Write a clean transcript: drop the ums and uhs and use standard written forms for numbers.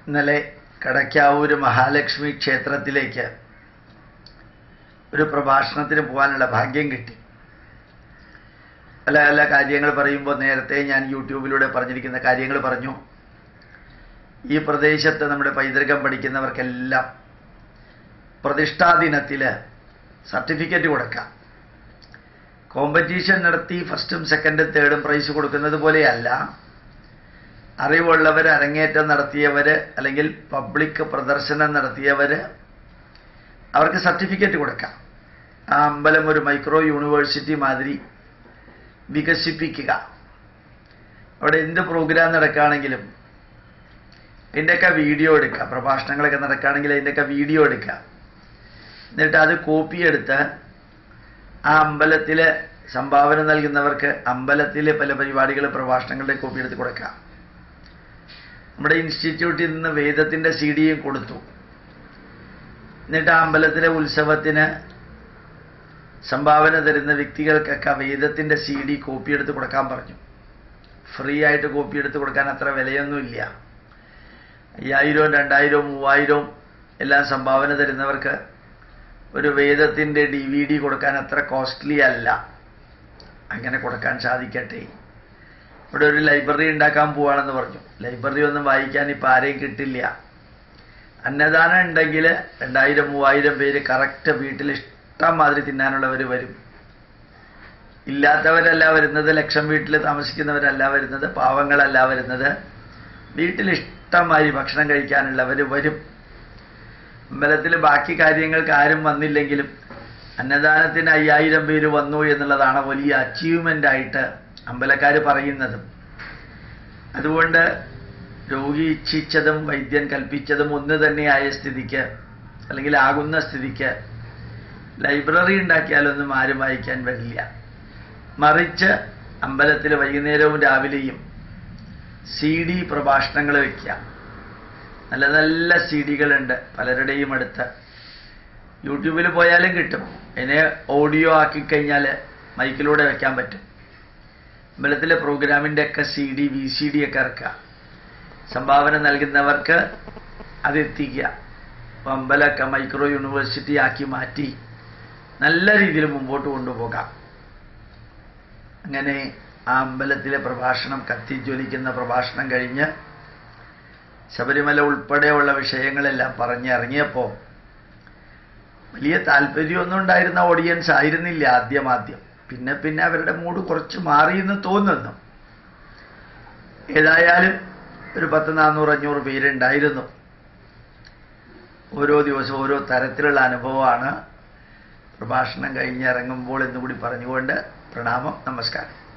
ഇന്നലെ കടയ്ക്കാവൂർ മഹാലക്ഷ്മി ക്ഷേത്രത്തിലേക്ക് ഒരു പ്രഭാഷണത്തിന് പോകാനുള്ള ഭാഗ്യം കിട്ടി. പല പല കാര്യങ്ങൾ പറയുമ്പോൾ നേരത്തെ ഞാൻ യൂട്യൂബിലൂടെ പറഞ്ഞിരിക്കുന്ന കാര്യങ്ങൾ പറഞ്ഞു. ഈ പ്രദേശത്ത് നമ്മുടെ പൈതൃകം പഠിക്കുന്നവർക്കെല്ലാം പ്രതിഷ്ഠാ ദിനത്തിൽ സർട്ടിഫിക്കറ്റ് കൊടുക്കാം. കോമ്പറ്റീഷൻ നടത്തി ഫസ്റ്റും സെക്കൻഡും തേർഡും പ്രൈസ് കൊടുക്കുന്നത് പോലെയല്ല. അറിവുള്ളവർ, അരങ്ങേറ്റം നടത്തിയവർ, അല്ലെങ്കിൽ പബ്ലിക് പ്രദർശനം നടത്തിയവർ, അവർക്ക് സർട്ടിഫിക്കറ്റ് കൊടുക്കാം. ആ അമ്പലം ഒരു മൈക്രോ യൂണിവേഴ്സിറ്റി മാതിരി വികസിപ്പിക്കുക. അവിടെ എന്ത് പ്രോഗ്രാം നടക്കുകയാണെങ്കിലും അതിൻ്റെയൊക്കെ വീഡിയോ എടുക്കുക. പ്രഭാഷണങ്ങളൊക്കെ നടക്കുകയാണെങ്കിൽ അതിൻ്റെയൊക്കെ വീഡിയോ എടുക്കുക. എന്നിട്ട് അത് കോപ്പി എടുത്ത് ആ അമ്പലത്തിൽ സംഭാവന നൽകുന്നവർക്ക് അമ്പലത്തിലെ പല പരിപാടികളും പ്രഭാഷണങ്ങളുടെ കോപ്പി എടുത്ത് കൊടുക്കാം. നമ്മുടെ ഇൻസ്റ്റിറ്റ്യൂട്ടിൽ നിന്ന് വേദത്തിൻ്റെ CD യും കൊടുത്തു. എന്നിട്ട് ആ അമ്പലത്തിലെ ഉത്സവത്തിന് സംഭാവന തരുന്ന വ്യക്തികൾക്കൊക്കെ വേദത്തിൻ്റെ CD കോപ്പി എടുത്ത് കൊടുക്കാൻ പറഞ്ഞു. ഫ്രീ ആയിട്ട് കോപ്പി എടുത്ത് കൊടുക്കാൻ അത്ര വിലയൊന്നുമില്ല. 5000, 2000, 3000 എല്ലാം സംഭാവന തരുന്നവർക്ക് ഒരു വേദത്തിൻ്റെ DVD കൊടുക്കാൻ അത്ര കോസ്റ്റ്ലി അല്ല. അങ്ങനെ കൊടുക്കാൻ സാധിക്കട്ടെ. ഇവിടെ ഒരു ലൈബ്രറി ഉണ്ടാക്കാൻ പോവാണെന്ന് പറഞ്ഞു. ലൈബ്രറി ഒന്നും വായിക്കാൻ ഇപ്പോൾ ആരെയും കിട്ടില്ല. അന്നദാനം ഉണ്ടെങ്കിൽ 2000, 3000 പേര് കറക്റ്റ് വീട്ടിൽ ഇഷ്ടം മാതിരി തിന്നാനുള്ളവർ വരും. ഇല്ലാത്തവരല്ല വരുന്നത്, ലക്ഷം വീട്ടിൽ താമസിക്കുന്നവരല്ല വരുന്നത്, പാവങ്ങളല്ല വരുന്നത്. വീട്ടിൽ ഇഷ്ടമായി ഭക്ഷണം കഴിക്കാനുള്ളവർ വരും. അമ്പലത്തിൽ ബാക്കി കാര്യങ്ങൾക്ക് ആരും വന്നില്ലെങ്കിലും അന്നദാനത്തിന് 5000 പേര് വന്നു എന്നുള്ളതാണ് വലിയ അച്ചീവ്മെൻ്റ് ആയിട്ട് അമ്പലക്കാർ പറയുന്നതും. അതുകൊണ്ട് രോഗി ഇച്ഛിച്ചതും വൈദ്യൻ കൽപ്പിച്ചതും ഒന്ന് തന്നെയായ സ്ഥിതിക്ക്, അല്ലെങ്കിൽ ആകുന്ന സ്ഥിതിക്ക്, ലൈബ്രറി ഉണ്ടാക്കിയാലൊന്നും ആരും വായിക്കാൻ വരില്ല. മറിച്ച് അമ്പലത്തിൽ വൈകുന്നേരവും രാവിലെയും CD പ്രഭാഷണങ്ങൾ വയ്ക്കുക. നല്ല നല്ല CDകളുണ്ട് പലരുടെയും അടുത്ത്. യൂട്യൂബിൽ പോയാലും കിട്ടും. അതിനെ ഓഡിയോ ആക്കിക്കഴിഞ്ഞാൽ മൈക്കിലൂടെ വയ്ക്കാൻ പറ്റും. അമ്പലത്തിലെ പ്രോഗ്രാമിൻ്റെ ഒക്കെ CD, VCD ഒക്കെ ഇറക്കുക. സംഭാവന നൽകുന്നവർക്ക് അതെത്തിക്കുക. അപ്പോൾ അമ്പലമൊക്കെ മൈക്രോ യൂണിവേഴ്സിറ്റി ആക്കി മാറ്റി നല്ല രീതിയിൽ മുമ്പോട്ട് കൊണ്ടുപോകാം. അങ്ങനെ ആ അമ്പലത്തിലെ പ്രഭാഷണം, കത്തിജ്വലിക്കുന്ന പ്രഭാഷണം കഴിഞ്ഞ് ശബരിമല ഉൾപ്പെടെയുള്ള വിഷയങ്ങളെല്ലാം പറഞ്ഞിറങ്ങിയപ്പോൾ വലിയ താല്പര്യമൊന്നും ഉണ്ടായിരുന്ന ഓഡിയൻസ് ആയിരുന്നില്ല ആദ്യം. പിന്നെ അവരുടെ മൂഡ് കുറച്ച് മാറിയെന്ന് തോന്നുന്നു. ഏതായാലും ഒരു 10, 400, 500 പേരുണ്ടായിരുന്നു. ഓരോ ദിവസവും ഓരോ തരത്തിലുള്ള അനുഭവമാണ് പ്രഭാഷണം കഴിഞ്ഞിറങ്ങുമ്പോൾ എന്നുകൂടി പറഞ്ഞുകൊണ്ട് പ്രണാമം, നമസ്കാരം.